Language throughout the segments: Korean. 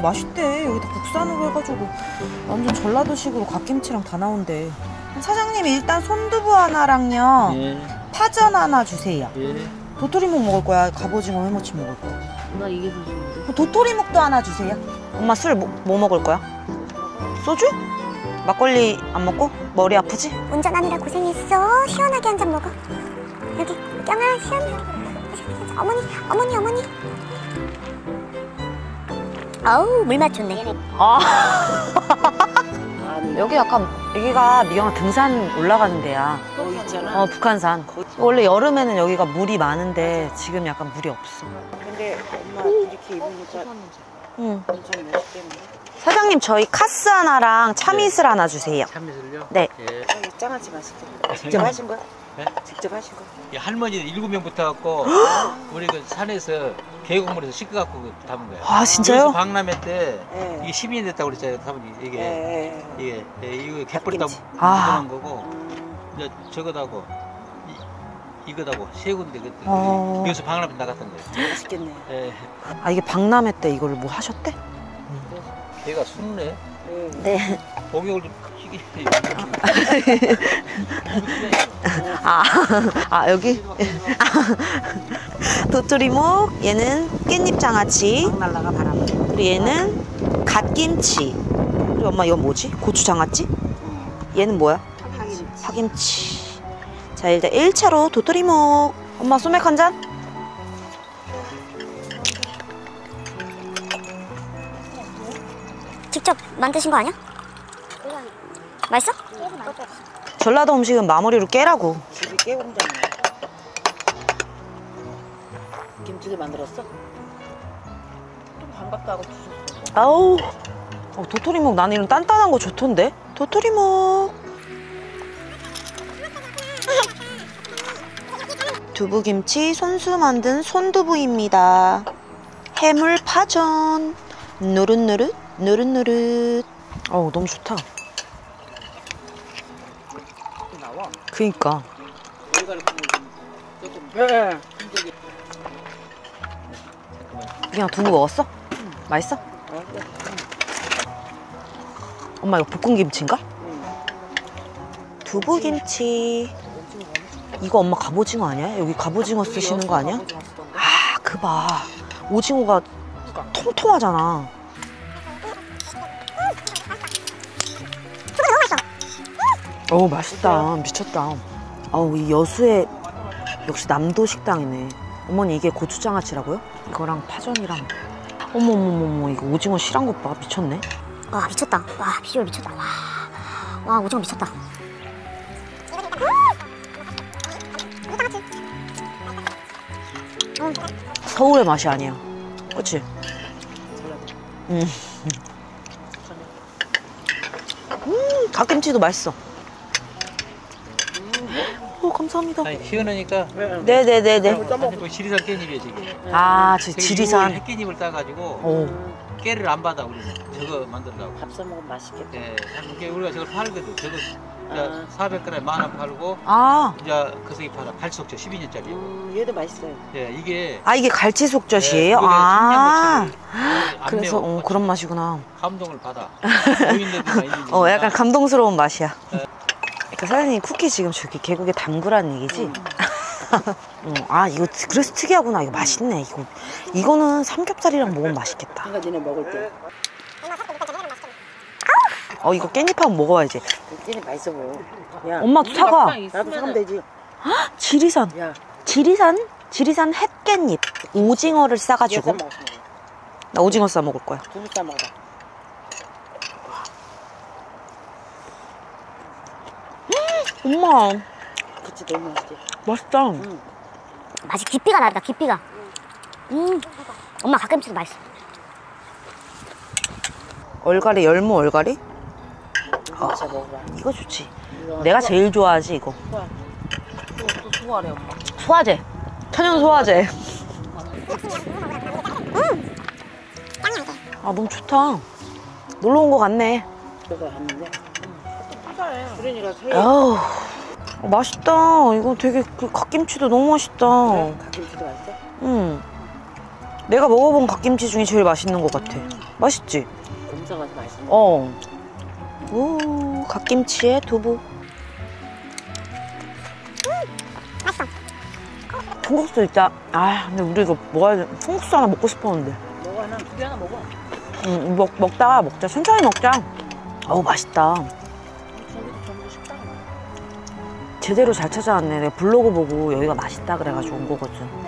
맛있대. 여기다 국산으로 해가지고 완전 전라도식으로 갓김치랑 다 나온대. 사장님 일단 손두부 하나랑요. 예. 파전 하나 주세요. 예. 도토리묵 먹을 거야? 갑오징어 회무침 먹을 거야? 나 이게 더 좋은데. 도토리묵도 하나 주세요. 엄마 술 뭐 먹을 거야? 소주? 막걸리 안 먹고? 머리 아프지? 운전하느라 고생했어. 시원하게 한 잔 먹어. 여기 영아 시원하게. 어머니. 어우 물맛 좋네. 여기 약간 여기가 미경아 등산 올라가는 데야. 거기 있잖아. 북한산. 원래 여름에는 여기가 물이 많은데 지금 약간 물이 없어. 근데 엄마 이렇게 입으니까 응. 엄청 멋있겠네. 사장님 저희 카스 하나랑 참이슬 하나 주세요. 참이슬요? 네. 예. 짱아찌 맛있겠다. 직접 하신 거야? 네? 직접 하신 거? 이 할머니 7명 붙어갖고 우리 그 산에서 계곡물에서 씻어갖고 담은 거야. 아 진짜요? 여기서 박람회 때 예. 이게 12년 됐다고 그랬잖아요. 사모님 이게 이거 갯벌에다 묻어놓은 거고 이제 저거다고 이거다고 세 군데 그때 여기서 박람회 나갔던 거예요. 맛있겠네. 예. 아 이게 박람회 때 이걸 뭐 하셨대? 걔가 숨네. 네. 목욕을 좀 시기. 여기? 도토리묵, 얘는 깻잎 장아찌, 막 날라가 바람. 그리고 얘는 갓김치. 그리고 엄마 이건 뭐지? 고추 장아찌? 얘는 뭐야? 파김치. 자 일단 1차로 도토리묵. 엄마 소맥 한 잔? 직접 만드신 거 아니야? 맛있어? 전라도 음식은 마무리로 깨라고. 집이 깨공장이야. 김치도 만들었어? 좀 반갑도 하고 주셨어. 아우 도토리묵 나는 이런 단단한 거 좋던데? 도토리묵. 두부김치 손수 만든 손두부입니다. 해물 파전. 노릇노릇 노릇노릇. 어우 너무 좋다. 나와. 그니까. 네. 그냥 두부 먹었어? 맛있어? 엄마 이거 볶음김치인가? 두부김치. 이거 엄마 갑오징어 아니야? 여기 갑오징어 쓰시는 거 아니야? 아, 그 봐. 오징어가 통통하잖아. 어우 맛있다. 미쳤다. 어우 이 여수에 역시 남도 식당이네. 어머니 이게 고추장아찌라고요? 이거랑 파전이랑. 어머머머머 이거 오징어 실한 것 봐. 미쳤네. 와 미쳤다. 와 비주얼 미쳤다. 와 오징어 미쳤다. 서울의 맛이 아니야. 그치? 갓김치도 맛있어. 오 감사합니다. 아니 시원하니까. 네네네네. 또 지리산 깻잎이에요 지금. 아 지리산. 햇깻잎을 따가지고 오. 깨를 안 받아 우리는. 저거 만들려고. 밥 사 먹으면 맛있겠다. 예, 이게 우리가 저걸 팔거든. 저거 400g 10,000원 팔고 아. 이제 그새끼 팔아. 갈치속젓 12년짜리. 얘도 맛있어요. 예, 이게 아 이게 갈치속젓이에요? 예, 아. 안 그래서 매워. 그런 맛이구나. 감동을 받아. 노인네들만 있는지. 약간 감동스러운 맛이야. 그러니까 사장님 쿠키 지금 저기 계곡에 담그라는 얘기지? 아 이거 그래서 특이하구나. 이거 맛있네. 이거는 삼겹살이랑 먹으면 맛있겠다. 그러니까 니네 먹을 때. 이거 깻잎 한번 먹어봐야지. 깻잎 맛있어 보여. 야, 엄마도 사과. 나도 사면 되지. 지리산. 야, 지리산 햇깻잎. 오징어를 싸가지고. 얘 싸 먹었어. 나 오징어 싸 먹을 거야. 두부 싸 먹어. 엄마 그치 너무 맛있지. 맛있다. 맛이 깊이가 다르다. 깊이가. 엄마 갓김치도 맛있어. 얼갈이 열무 얼갈이? 진짜 먹어봐. 이거 좋지. 내가 제일 좋아하지 이거. 또 수고하래 엄마. 소화제. 천연 소화제. 아 너무 좋다. 놀러 온 거 같네. 저거 왔는데. 그러니까 새 아우 맛있다. 이거 되게 갓김치도 너무 맛있다. 갓김치도 맛있어? 응. 내가 먹어본 갓김치 중에 제일 맛있는 것 같아. 맛있지? 곰사가 더 맛있네. 오, 갓김치에 두부. 맛있어. 통국수 진짜. 아, 근데 우리 이거 먹어야 돼. 통국수 하나 먹고 싶었는데. 먹어 하나, 두 개 하나 먹어. 응, 먹다가 먹자. 천천히 먹자. 어우, 맛있다. 우리 저기도 전부 식당. 제대로 잘 찾아왔네. 내가 블로그 보고 여기가 맛있다 그래가지고 온 거거든.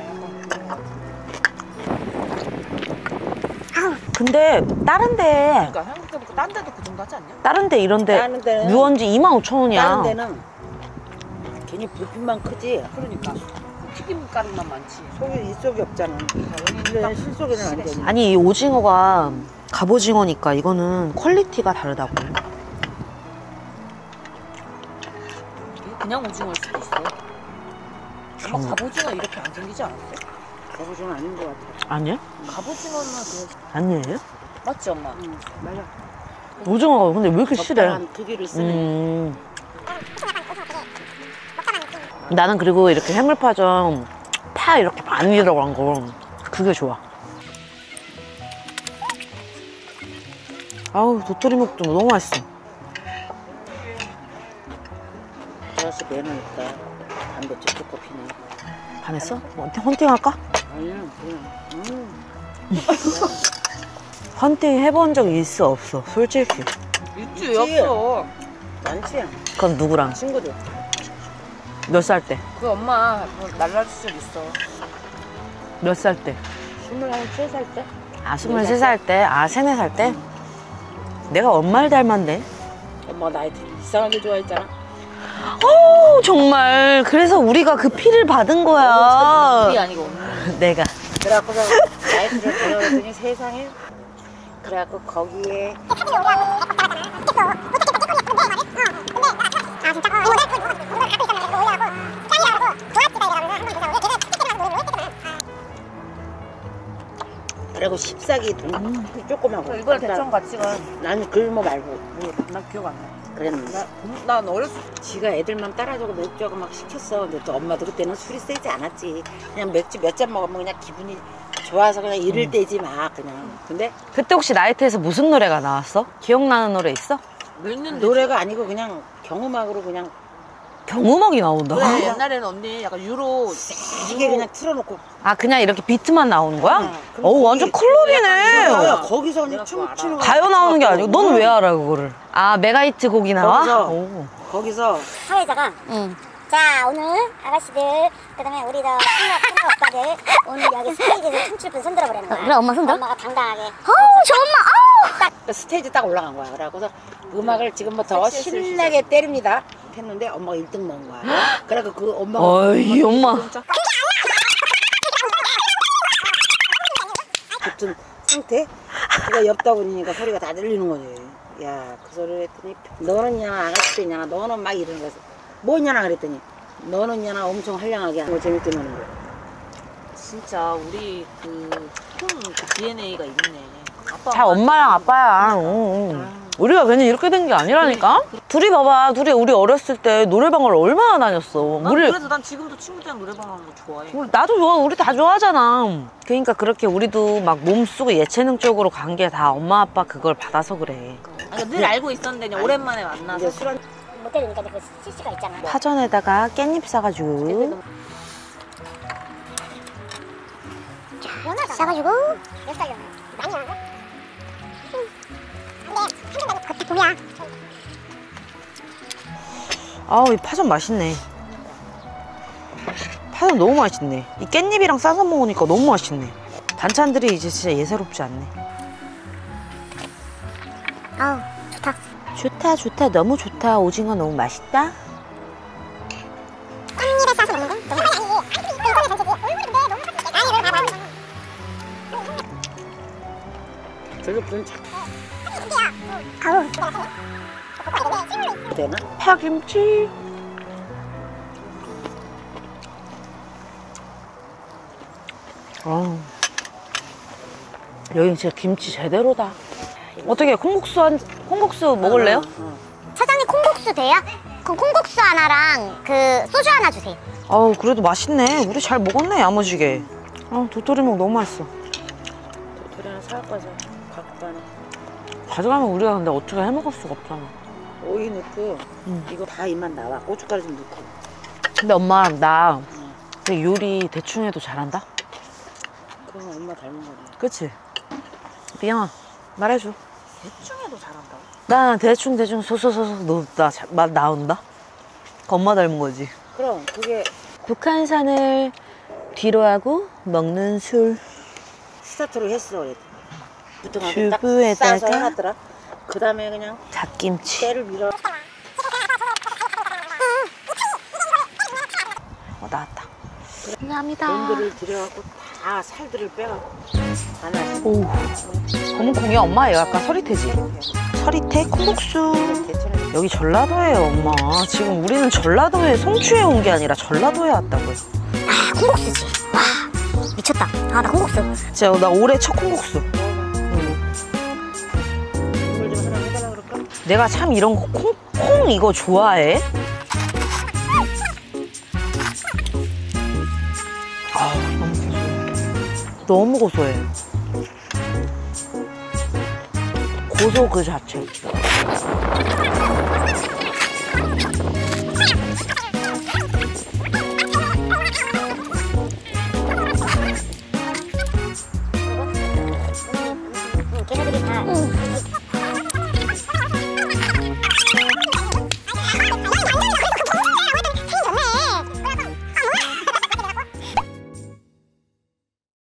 근데 다른 데, 그러니까 생각해보니까 딴 데도 그 정도 하지 않냐? 다른 데 이런 데 다른 데는 유원지 25,000원이야. 다른 데는 괜히 부피만 크지. 그러니까 튀김 가루만 많지. 속에 일속이 없잖아. 여기는 실속에는 안 되니. 아니, 이 오징어가 갑오징어니까 이거는 퀄리티가 다르다고. 이거 그냥 오징어일 수도 있어. 엄마 갑오징어 이렇게 안 생기지 않았어? 갑오징어는 아닌 것 같아. 아니야? 갑오징어는 그 아니에요? 맞지 엄마? 응, 맞아. 오징어가 근데 왜 이렇게 실해? 적당한 크기를 쓰네. 나는 그리고 이렇게 해물파전 파 이렇게 많이 들어간 거 그게 좋아. 아우, 도토리묵도 너무 맛있어. 아저씨 매너니까 담배 쭉쭉 피네. 반했어? 뭐, 헌팅할까? 아니야, 그냥. 헌팅 해본 적 있어 없어? 솔직히. 있지 있지. 없어. 많지? 그건 누구랑? 친구들. 몇 살 때? 그 엄마 뭐 날라줄 수 있어. 몇 살 때? 23살 때? 아, 23살 때? 아, 3, 4살 때? 내가 엄마를 닮았네. 엄마가 나이 되게 이상하게 좋아했잖아. 오, 정말. 그래서 우리가 그 피를 받은 우리 거야. 아니고 언니. 내가. 그래갖고서 나이트를 데려갔더니 세상에. 그래갖고 거기에 그리고 잎사귀 돈 조그마고. 이번에 대청 같이 가. 나는 글모 말고 나 기억 안 나. 그랬는데 난 어렸을 때 지가 애들만 따라주고 맥주하고 막 시켰어. 근데 또 엄마도 그때는 술이 세지 않았지. 그냥 맥주 몇 잔 먹으면 그냥 기분이 좋아서 그냥 이를 때지 막 그냥. 근데 그때 혹시 나이트에서 무슨 노래가 나왔어? 기억나는 노래 있어? 늙는데 노래가 아니고 그냥 경음악으로 그냥 경음악이 나온다. 그래, 옛날에는 언니 약간 유로 이게 그냥 틀어놓고. 아, 그냥 이렇게 비트만 나오는 거야? 그럼 어우, 완전 거기 클럽이네. 야, 거기서 그냥 내가 그거 춤추는 거. 가요 나오는 게 아니고, 넌 왜 알아, 그거를? 아, 메가히트 곡이 나와? 거기서. 오. 거기서 사회자가 자 오늘 아가씨들 그다음에 우리 저 친구 오빠들 오늘 여기 스테이지에서 춤출 분 손들어 보라는 거야. 그래, 엄마 손들어? 엄마가 당당하게. 저 엄마, 그 스테이지 딱 올라간 거야. 그래갖고서 음악을 지금부터 신나게 때립니다 했는데 엄마가 1등 넣은 거야. 그래갖고 그 엄마가 어이, 엄마. 붙은 상태? 그가 옆다 보니까 소리가 다 들리는 거지. 야, 그 소리를 했더니 너는 냐 아가씨 냐 너는 막 이러는 거지. 뭐냐나 그랬더니 너는 냐나 엄청 한량하게 하고 재밌게 노는 거야. 진짜 우리 그 DNA가 있네. 아빠 자, 엄마랑 아빠야. 우리가 괜히 이렇게 된 게 아니라니까? 둘이 봐봐. 둘이 우리 어렸을 때 노래방을 얼마나 다녔어. 난 우리, 그래서 난 지금도 친구들이랑 노래방 하는 거 좋아해. 나도 좋아. 우리 다 좋아하잖아. 그러니까 그렇게 우리도 막 몸 쓰고 예체능 쪽으로 간 게 다 엄마 아빠 그걸 받아서 그래. 그러니까 늘 알고 있었는데 그냥 오랜만에 만나서 이제 술 한 못 때리니까 그 CC가 있잖아. 파전에다가 깻잎 싸가지고. 싸가지고 몇 살이야? 많이 하고. 근데 한잔 겉에 봄이야. 아우, 이 파전 맛있네. 파전 너무 맛있네. 이 깻잎이랑 싸서 먹으니까 너무 맛있네. 반찬들이 이제 진짜 예사롭지 않네. 아우 좋다. 좋다, 좋다. 너무 좋다. 오징어 너무 맛있다. 깻잎에 싸서 먹는 거? 너무 맛있지. 이거는 전체지. 얼굴인데 너무 맛있게. 아니 이걸 봐봐. 저기 무슨 차 아우. 되나? 파김치. 여기 진짜 김치 제대로다. 어떻게 콩국수 먹을래요? 사장님 콩국수 돼요? 그럼 콩국수 하나랑 그 소주 하나 주세요. 아우, 그래도 맛있네. 우리 잘 먹었네, 야무지게. 아, 도토리묵 너무 맛있어. 도토리 하나 사갖고 와서 갖고 가져가네. 가져가면 우리가 근데 어떻게 해먹을 수가 없잖아. 오이 넣고 이거 다 입맛 나와. 고춧가루 좀 넣고. 근데 엄마 나 되게 요리 대충 해도 잘한다? 그건 엄마 닮은 거네. 그치? 미영아 말해줘. 대충 해도 잘한다고. 나 대충 소소소소 맛 나온다? 엄마 닮은 거지. 그럼 그게 북한산을 뒤로 하고 먹는 술. 스타트로 했어. 그랬더니. 부뚜막에 튜브에다가 딱 싸서 해놨더라. 그 다음에 그냥 갓김치. 때를 밀어. 나왔다. 감사합니다. 돈들을 들여갖고 다 살들을 빼갖고 하나씩. 오. 검은콩이 엄마 이거 약간 서리태지? 서리태 콩국수. 대천에 여기 전라도예요 엄마. 지금 우리는 전라도에 송추에 온 게 아니라 전라도에 왔다고요. 아 콩국수지. 와 미쳤다. 아 나 콩국수. 진짜 나 올해 첫 콩국수. 국물 좀 하나 해달라 그럴까? 내가 참 이런 거 콩 이거 좋아해. 아 너무 고소해. 고소 그 자체.